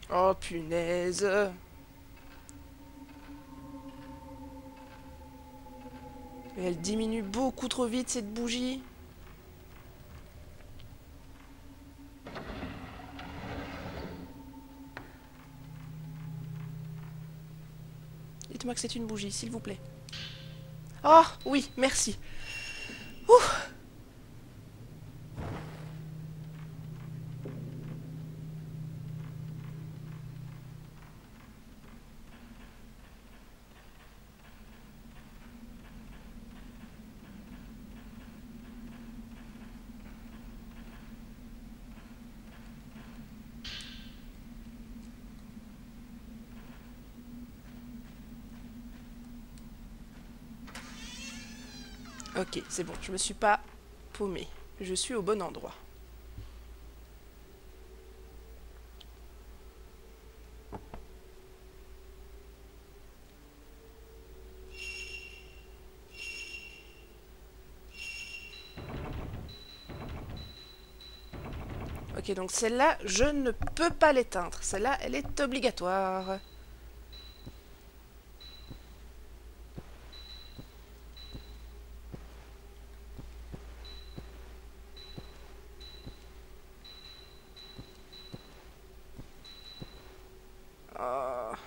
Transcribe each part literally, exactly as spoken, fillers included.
Oh punaise. Mais elle diminue beaucoup trop vite cette bougie. Dites-moi que c'est une bougie, s'il vous plaît. Oh oui, merci. Ouh. Ok, c'est bon, je me suis pas paumée. Je suis au bon endroit. Ok, donc celle-là, je ne peux pas l'éteindre. Celle-là, elle est obligatoire. Oh.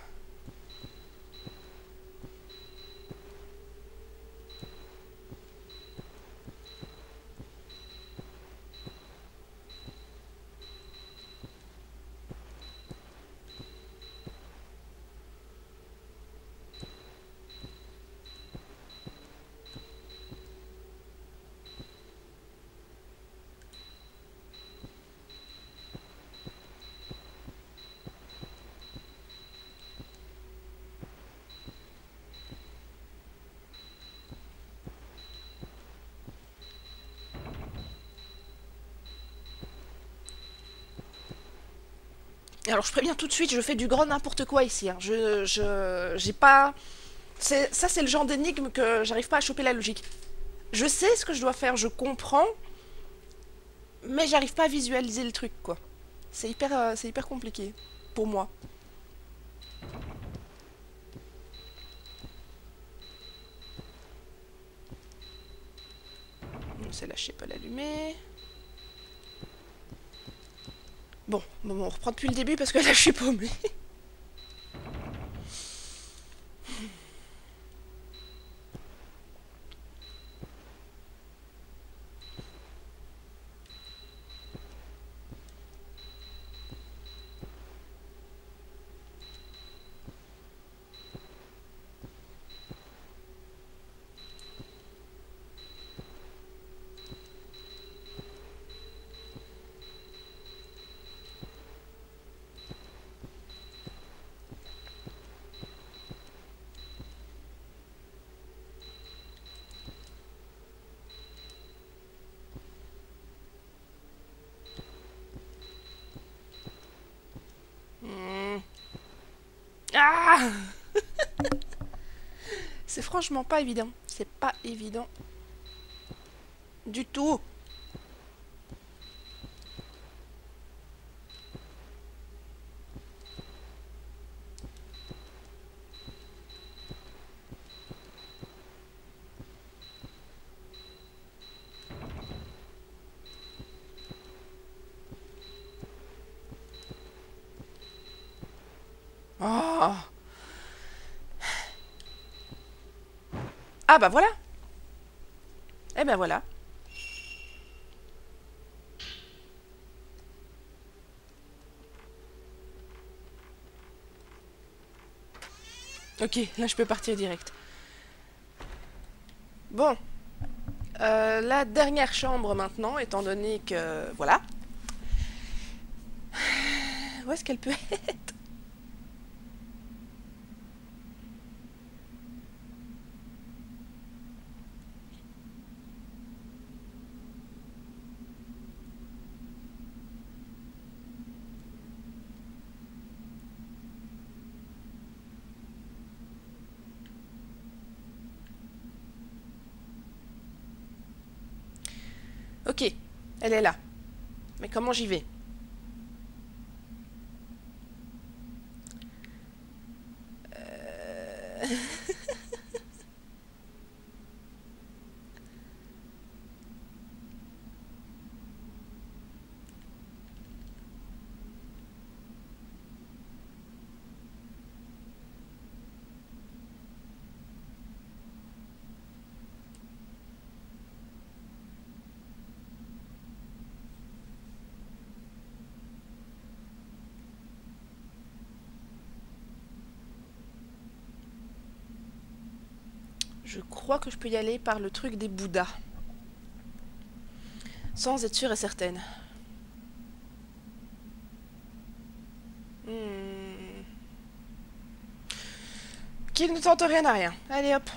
Alors je préviens tout de suite, je fais du grand n'importe quoi ici. Hein. Je, je, j'ai pas. C'est, ça c'est le genre d'énigme que j'arrive pas à choper la logique. Je sais ce que je dois faire, je comprends, mais j'arrive pas à visualiser le truc quoi. C'est hyper, euh, c'est hyper compliqué pour moi. Celle-là je sais pas l'allumer. Bon, bon, on reprend depuis le début parce que là je suis paumée. Hmm. Ah, c'est franchement pas évident. C'est pas évident du tout. Oh. Ah bah voilà. Eh ben voilà. Ok, là je peux partir direct. Bon, euh, la dernière chambre maintenant, étant donné que... Voilà. Où est-ce qu'elle peut être? Ok, elle est là. Mais comment j'y vais? Je crois que je peux y aller par le truc des Bouddhas. Sans être sûre et certaine. Hmm. Qu'il ne tente rien à rien. Allez hop.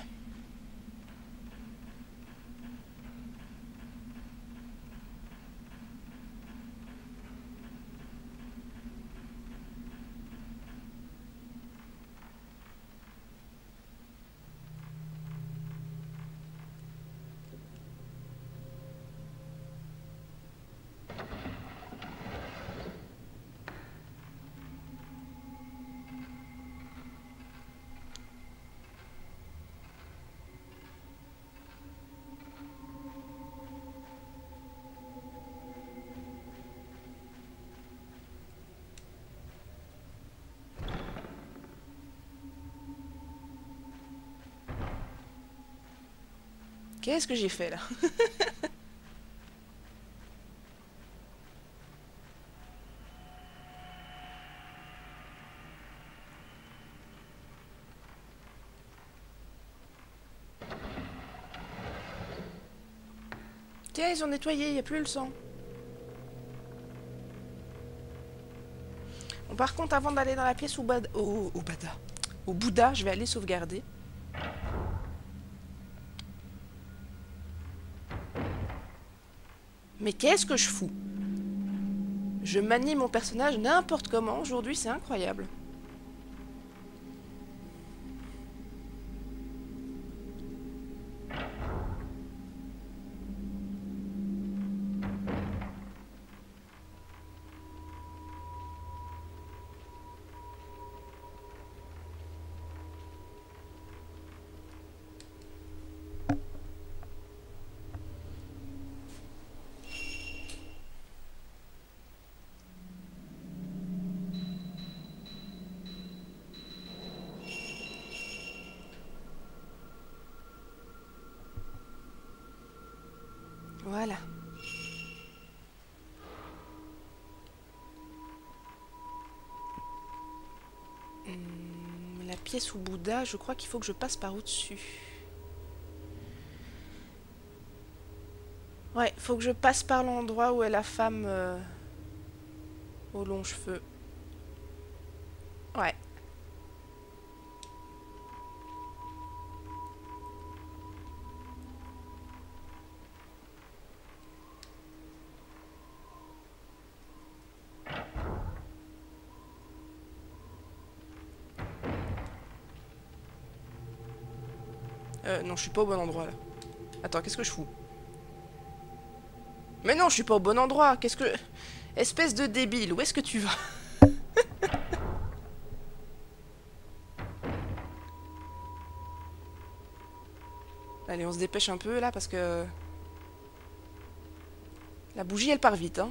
Qu'est-ce que j'ai fait là? Tiens, ils ont nettoyé, il n'y a plus le sang. Bon, par contre, avant d'aller dans la pièce au, bad... au... au Bada, au Bouddha, je vais aller sauvegarder. Mais qu'est-ce que je fous? Je manie mon personnage n'importe comment aujourd'hui, c'est incroyable. Voilà. Hum, la pièce au Bouddha, je crois qu'il faut que je passe par au-dessus. Ouais, faut que je passe par l'endroit où est la femme euh, aux longs cheveux. Ouais. Euh, non, je suis pas au bon endroit, là. Attends, qu'est-ce que je fous? Mais non, je suis pas au bon endroit. Qu'est-ce que... Espèce de débile, où est-ce que tu vas? Allez, on se dépêche un peu, là, parce que... La bougie, elle part vite, hein.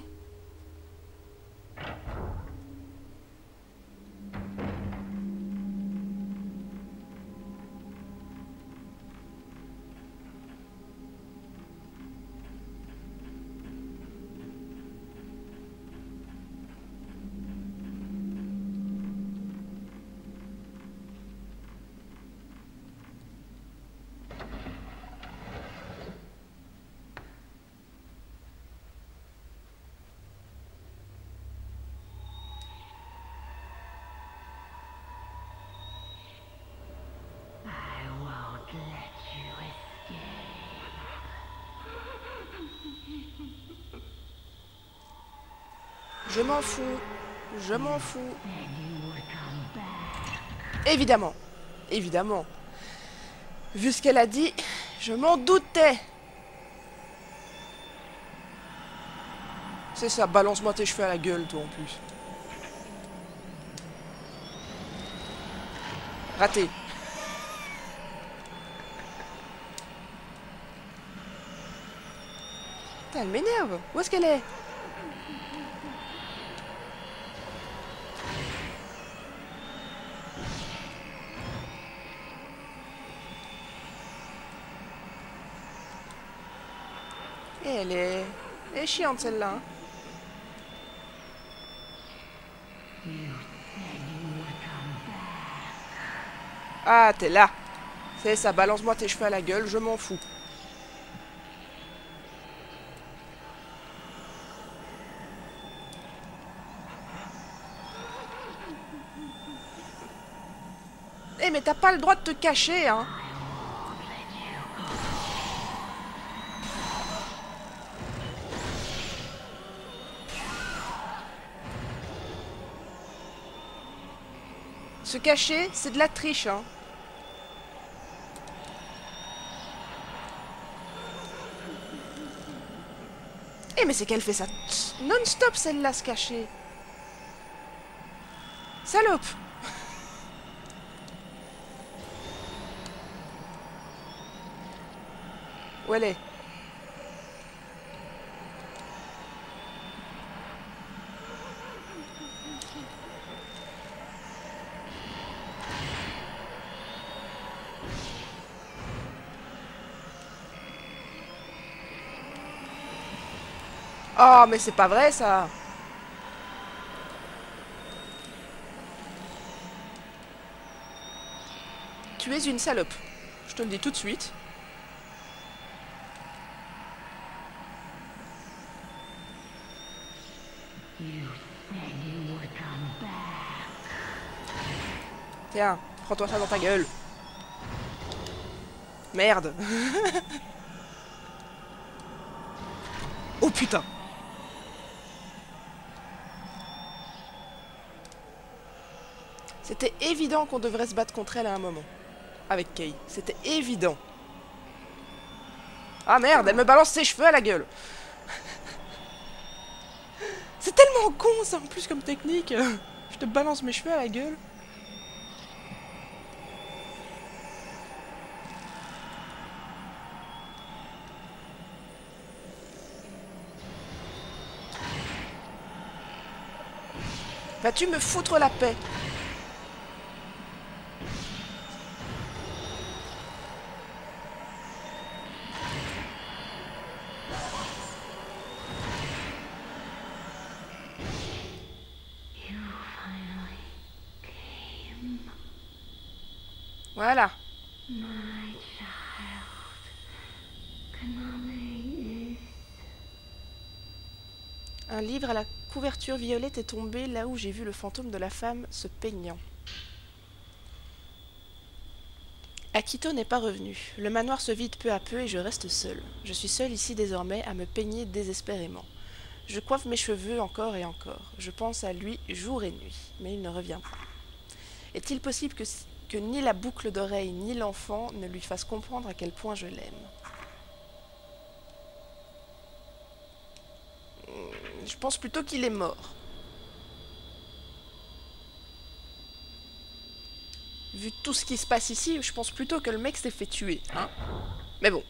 Je m'en fous. Je m'en fous. Évidemment. Évidemment. Vu ce qu'elle a dit, je m'en doutais. C'est ça, balance-moi tes cheveux à la gueule, toi, en plus. Raté. Putain, elle m'énerve. Où est-ce qu'elle est? Et elle est... Elle est chiante, celle-là. Hein. Ah, t'es là. C'est ça, balance-moi tes cheveux à la gueule, je m'en fous. Eh mais t'as pas le droit de te cacher, hein. Se cacher, c'est de la triche, hein. Eh mais c'est qu'elle fait ça non-stop celle-là, se cacher. Salope. Où elle est? Oh mais c'est pas vrai ça. Tu es une salope. Je te le dis tout de suite. Tiens, prends-toi ça dans ta gueule. Merde. Oh putain. C'était évident qu'on devrait se battre contre elle à un moment. Avec Kay. C'était évident. Ah merde, elle me balance ses cheveux à la gueule. C'est tellement con ça en plus comme technique. Je te balance mes cheveux à la gueule. Vas-tu me foutre la paix? Voilà. Un livre à la couverture violette est tombé là où j'ai vu le fantôme de la femme se peignant. Akito n'est pas revenu. Le manoir se vide peu à peu et je reste seule. Je suis seule ici désormais à me peigner désespérément. Je coiffe mes cheveux encore et encore. Je pense à lui jour et nuit, mais il ne revient pas. Est-il possible que, que ni la boucle d'oreille ni l'enfant ne lui fassent comprendre à quel point je l'aime? Je pense plutôt qu'il est mort. Vu tout ce qui se passe ici, je pense plutôt que le mec s'est fait tuer, hein. Mais bon.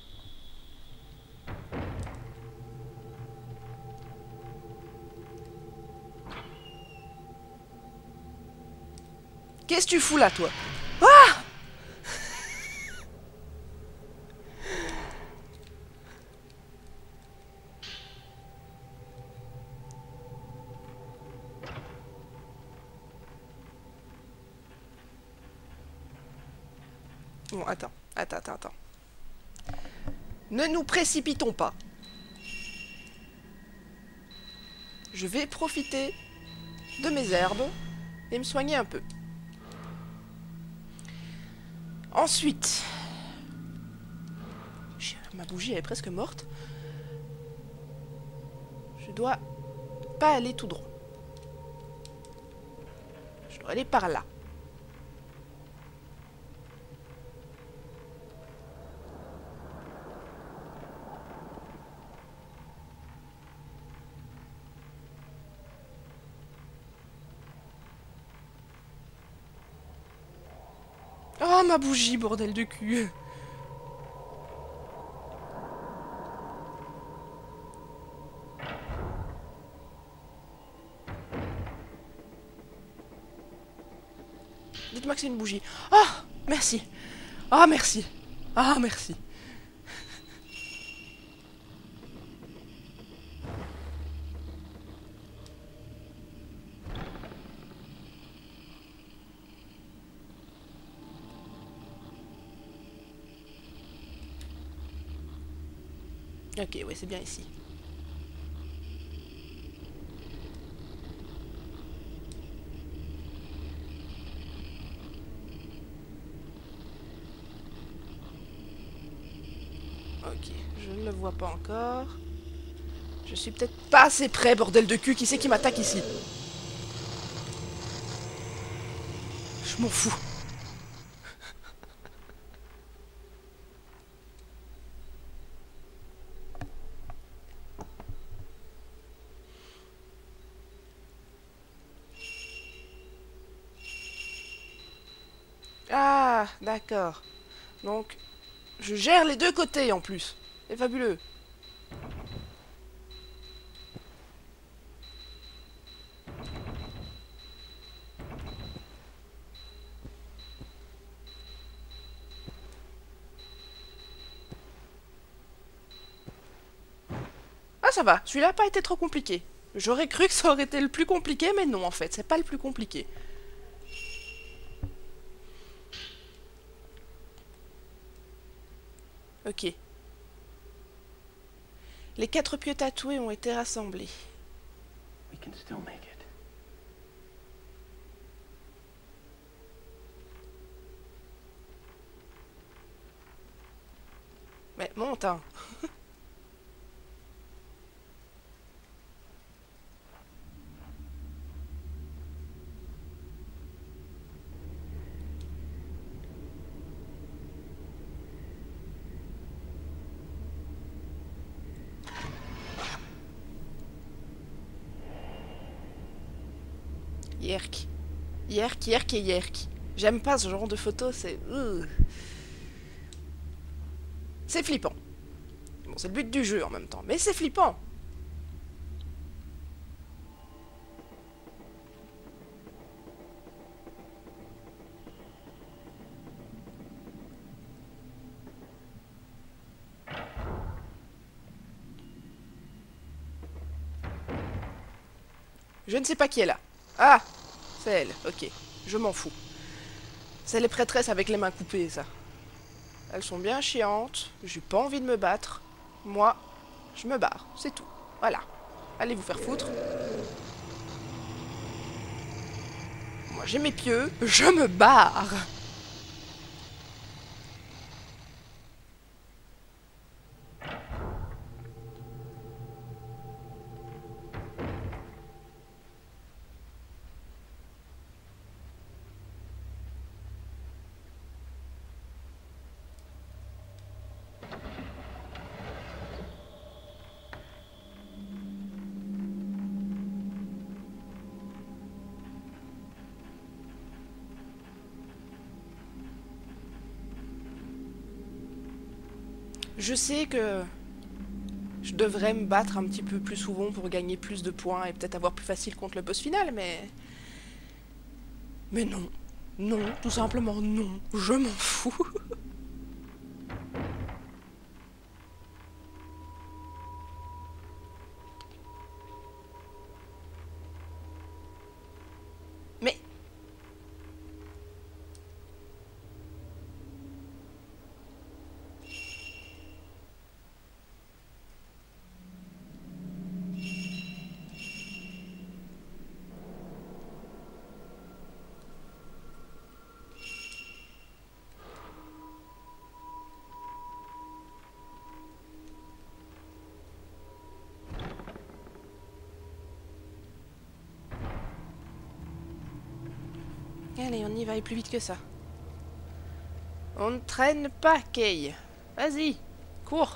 Qu'est-ce que tu fous là, toi? Ah! Bon, attends, attends, attends, attends. Ne nous précipitons pas. Je vais profiter de mes herbes et me soigner un peu. Ensuite, ma bougie elle est presque morte. Je dois pas aller tout droit. Je dois aller par là. Oh, ma bougie, bordel de cul. Dites-moi que c'est une bougie. Ah, merci. Ah, merci. Ah, merci. Ok, ouais, c'est bien ici. Ok, je ne le vois pas encore. Je suis peut-être pas assez près, bordel de cul. Qui c'est qui m'attaque ici? Je m'en fous. Ah, d'accord. Donc, je gère les deux côtés en plus. C'est fabuleux. Ah, ça va. Celui-là n'a pas été trop compliqué. J'aurais cru que ça aurait été le plus compliqué, mais non, en fait. C'est pas le plus compliqué. Ok. Les quatre pieux tatoués ont été rassemblés. We can still make it. Mais monte, hein. Yerk. Yerk, yerk et yerk. J'aime pas ce genre de photos, c'est... euh. C'est flippant. Bon, c'est le but du jeu en même temps, mais c'est flippant. Je ne sais pas qui est là. Ah, c'est elle, ok. Je m'en fous. C'est les prêtresses avec les mains coupées, ça. Elles sont bien chiantes, j'ai pas envie de me battre. Moi, je me barre, c'est tout. Voilà. Allez vous faire foutre. Moi j'ai mes pieux, je me barre. Je sais que je devrais me battre un petit peu plus souvent pour gagner plus de points et peut-être avoir plus facile contre le boss final, mais... Mais non. Non, tout simplement non. Je m'en fous. Mais... Allez, on y va, et plus vite que ça. On ne traîne pas, Kay. Vas-y, cours.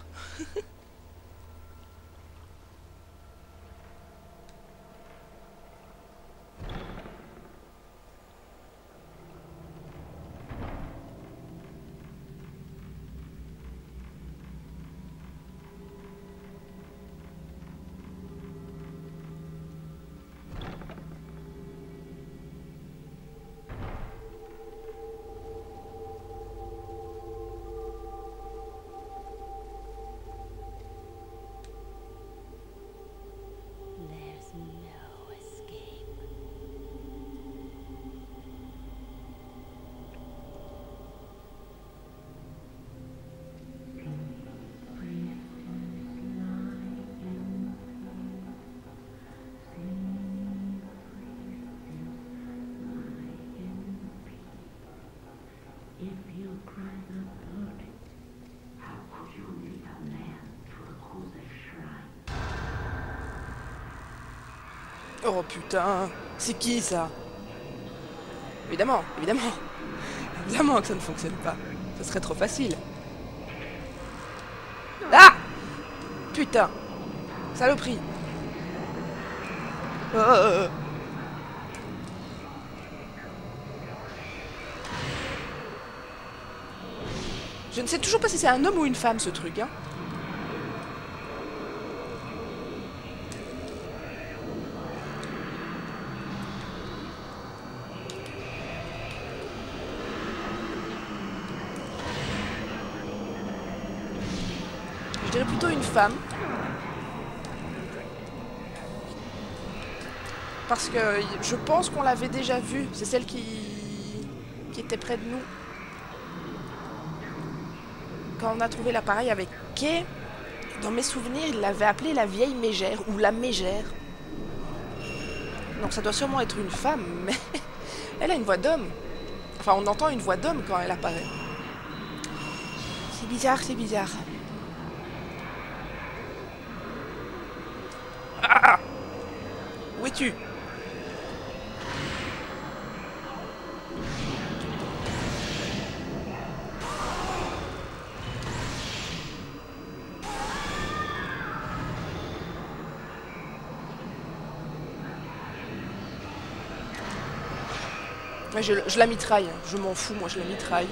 Oh putain, c'est qui ça? Évidemment, évidemment. Évidemment que ça ne fonctionne pas. Ce serait trop facile. Ah! Putain! Saloperie! Oh. Je ne sais toujours pas si c'est un homme ou une femme ce truc, hein. Je dirais plutôt une femme. Parce que je pense qu'on l'avait déjà vue. C'est celle qui... qui était près de nous. Quand on a trouvé l'appareil avec Kay, dans mes souvenirs, il l'avait appelée la vieille mégère ou la mégère. Donc ça doit sûrement être une femme, mais elle a une voix d'homme. Enfin, on entend une voix d'homme quand elle apparaît. C'est bizarre, c'est bizarre. Ah! Où es-tu? Je, je la mitraille, je m'en fous, moi je la mitraille.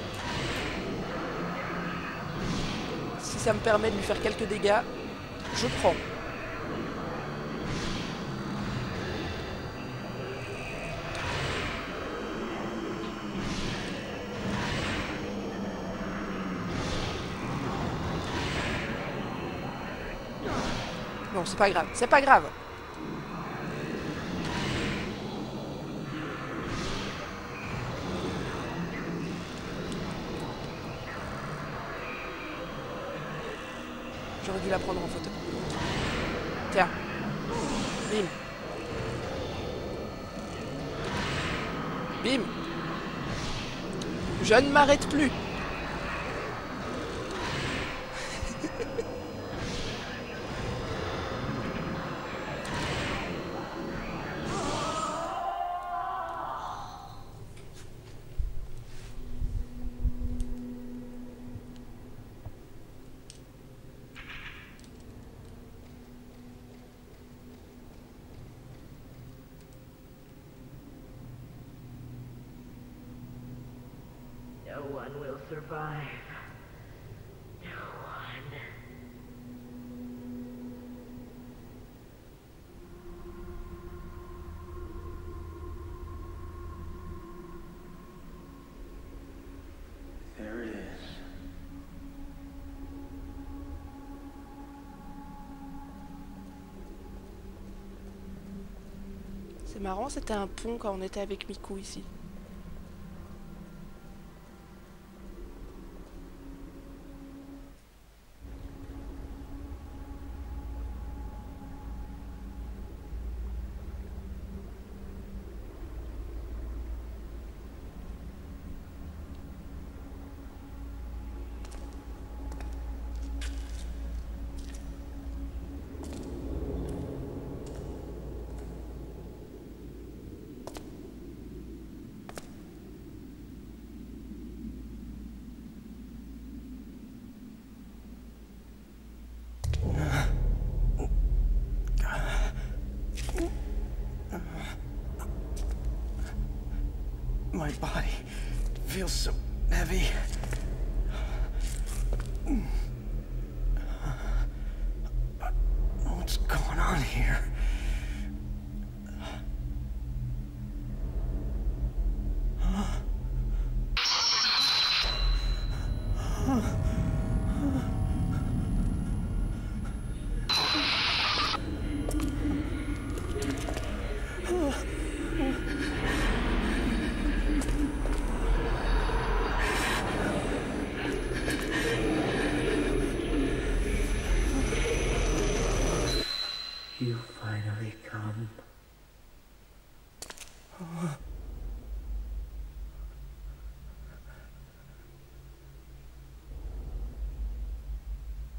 Si ça me permet de lui faire quelques dégâts, je prends. Non, c'est pas grave, c'est pas grave. J'aurais dû la prendre en photo. Tiens. Bim. Bim. Je ne m'arrête plus. No one will survive. No one. There it is. C'est marrant, c'était un pont quand on était avec Miku ici. My body feels so heavy. What's going on here? You finally come.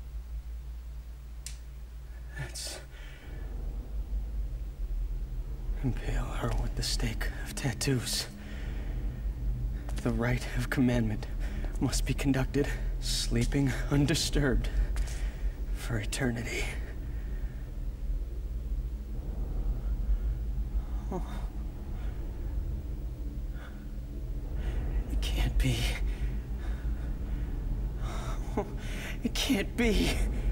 That's... Impale her with the stake of tattoos. The rite of commandment must be conducted, sleeping undisturbed, for eternity. Oh. It can't be. Oh, it can't be.